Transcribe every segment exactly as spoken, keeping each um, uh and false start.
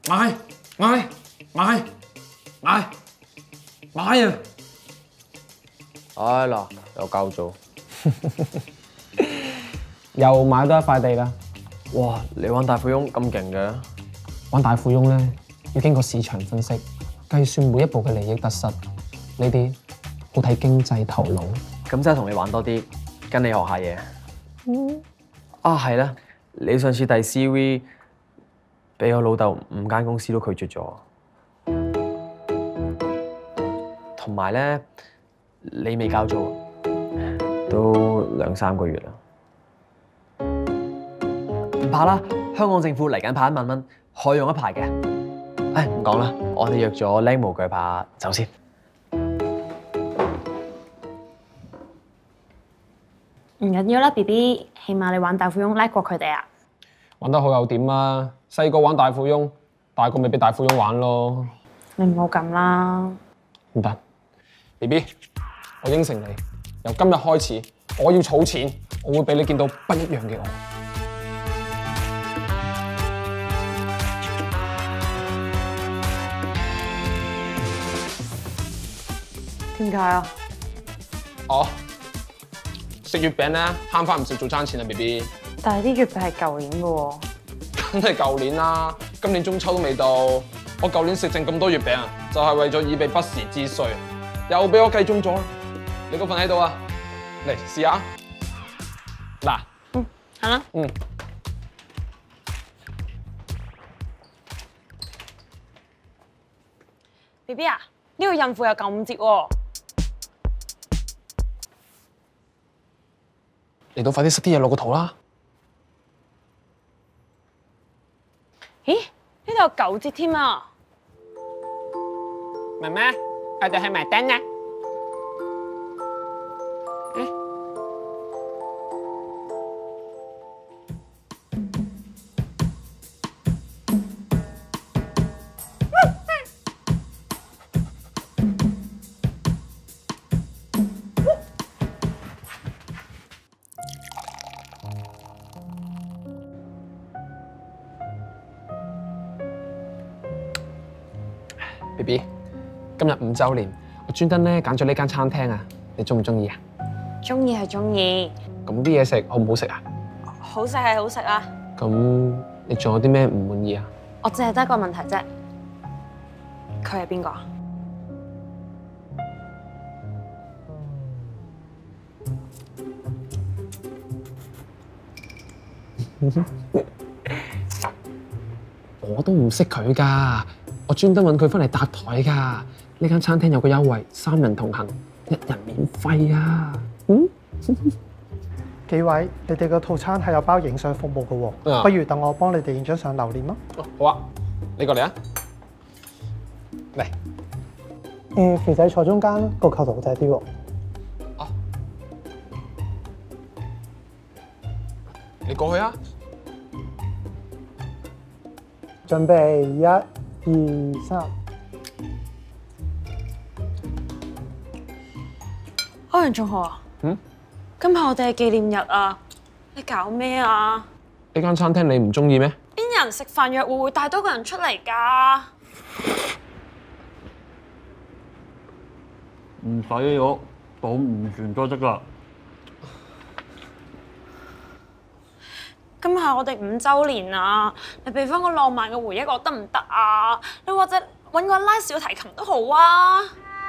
買買買買買啊！ 唉嗱，又交咗， 又買多一塊地啦。 哇！你玩大富翁咁勁嘅？ 玩大富翁咧，要經過市場分析，計算每一步嘅利益得失，呢啲好睇經濟頭腦。 咁真係同你玩多啲，跟你學下嘢。嗯。啊係啦，你上次遞 C V 俾我老豆五間公司都拒絕咗，同埋咧你未交租，都兩三個月啦。唔怕啦，香港政府嚟緊派一萬蚊，可以用一排嘅。唉，唔講啦，我哋約咗靚模鋸扒走先。 唔緊要啦 ，B B， 起碼你玩大富翁叻過佢哋啊！ 玩得好有點啊！細個玩大富翁，大個咪俾大富翁玩咯。 你唔好咁啦。 唔得 ，B B， 我應承你，由今日開始，我要儲錢，我會俾你見到不一樣嘅我。 點解啊？ 哦，食月餅咧，慳翻唔少早餐錢啊 ，B B。 但係啲月餅係舊年嘅喎。 梗係舊年啦，今年中秋都未到。我舊年食剩咁多月餅啊，就係為咗以備不時之需。又俾我計中咗啦！你嗰份喺度啊，嚟試下。嗱， 嗯，係啦。 嗯。 B B 啊，呢個孕婦有九五折喎。 嚟到快啲塞啲嘢落個肚啦！ 咦？呢度有九折添啊！ 媽媽，我哋去埋單啦。B B， 今日五週年，我專登咧揀咗呢間餐廳啊，你中唔中意啊？ 中意係中意。 咁啲嘢食好唔好食啊？ 好食係好食啊！ 咁你仲有啲咩唔滿意啊？ 我淨係得一個問題啫，佢係邊個？ 我都唔識佢㗎，我專登揾佢翻嚟搭台㗎。呢間餐廳有個優惠，三人同行，一人免費啊！嗯， 幾位，你哋個套餐係有包影相服務嘅喎， 啊不如等我幫你哋影張相留念咯。 哦好啊，你過嚟啊！嚟， 誒，肥仔坐中間，個構圖好睇啲喎。 啊，你過去啊！ 準備一、二、三。 歐陽仲豪啊！ 嗯？ 今日我哋係紀念日啊！你搞咩啊？ 呢間餐廳你唔中意咩？ 邊有人食飯約會會帶多個人出嚟㗎？ 唔使咗，當唔存在得㗎。 今日係我哋五週年啊！你俾翻個浪漫嘅回憶我得唔得啊？你或者揾個拉小提琴都好啊！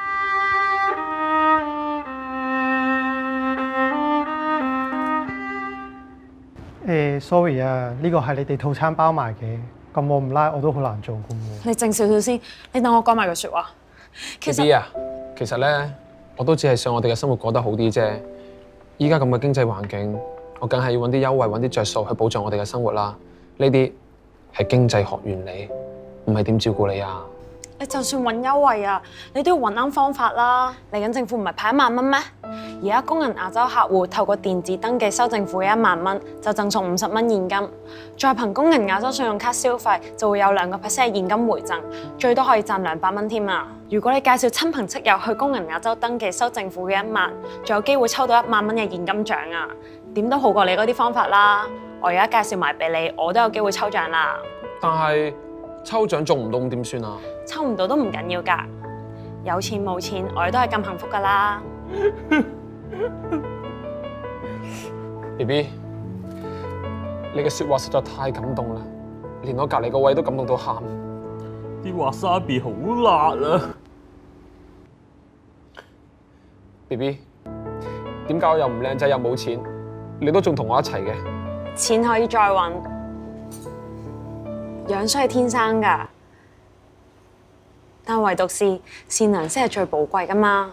誒，sorry 啊，呢個係你哋套餐包埋嘅，咁我唔拉我都好難做嘅喎。 你靜少少先，你等我講埋句説話。其 B B 啊，其實咧，我都只係想我哋嘅生活過得好啲啫。依家咁嘅經濟環境，我梗係要揾啲優惠、揾啲着數去保障我哋嘅生活啦。呢啲係經濟學原理，唔係點照顧你啊？ 你就算揾優惠啊，你都要揾啱方法啦。嚟緊政府唔係派一萬蚊咩？而家工人亞洲客戶透過電子登記收政府嘅一萬蚊，就贈送五十蚊現金，再憑工人亞洲信用卡消費就會有兩個 percent 嘅現金回贈，最多可以賺兩百蚊添啊！如果你介紹親朋戚友去工人亞洲登記收政府嘅一萬，仲有機會抽到一萬蚊嘅現金獎啊！點都好過你嗰啲方法啦。我而家介紹埋俾你，我都有機會抽獎啦。 但係抽獎中唔到咁點算啊？ 抽唔到都唔緊要㗎，有錢冇錢，我哋都係咁幸福㗎啦。 B B， 你嘅説話實在太感動啦，連我隔離個位都感動到喊。 啲滑沙比好辣啊 ！B B， 點解我又唔靚仔又冇錢，你都仲同我一齊嘅？ 錢可以再揾，樣衰係天生㗎，但唯獨是善良先係最寶貴㗎嘛。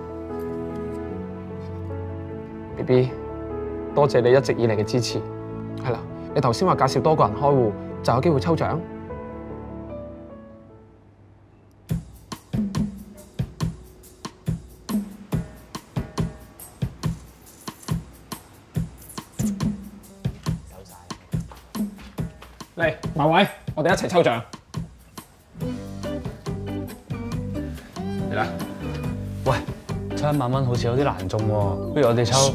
B B， 多謝你一直以嚟嘅支持。係啦，你頭先話介紹多個人開戶就有機會抽獎。嚟，埋位，我哋一齊抽獎。 嚟啦！喂，抽一萬蚊好似有啲難中喎，不如我哋抽。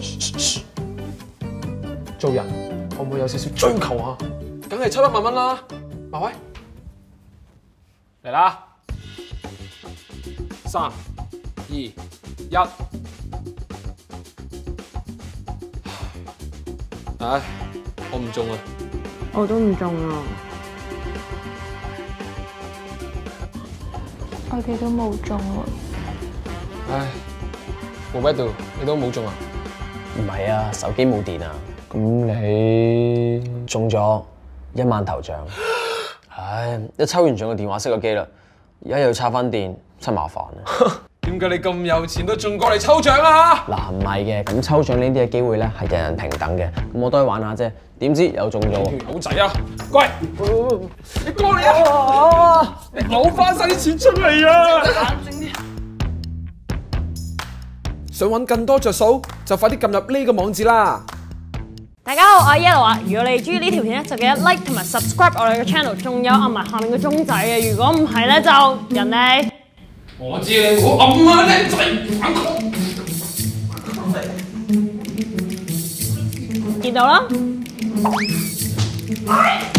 做人可唔可以有少少追求啊？梗係抽一萬蚊啦！埋位，嚟啦！三、二、一，唉，我唔中啊！ 我都唔中啊！ 我哋都冇中啊！ 唉，冇乜度，你都冇中啊？ 唔係啊，手機冇電啊。咁你中咗一萬頭獎？唉，一抽完獎個電話熄咗機啦，而家又要插翻電，真麻煩啊！ 點解你咁有錢都仲過嚟抽獎啊？ 嗱，唔係嘅，咁抽獎呢啲嘅機會咧係人人平等嘅，咁我都係玩下啫。點知又中咗？ 好仔啊！乖，你過嚟啊！你攞翻晒啲錢出嚟啊！冷靜啲。想揾更多着數，就快啲撳入呢個網址啦！ 大家好，我係 Yellow 啊！如果你中意呢條片咧，就記得 like 同埋 subscribe 我哋嘅 channel， 仲有按埋下面個鐘仔嘅。如果唔係咧，就人哋我知你好暗啊，靚仔，反抗！ 見到啦。 哎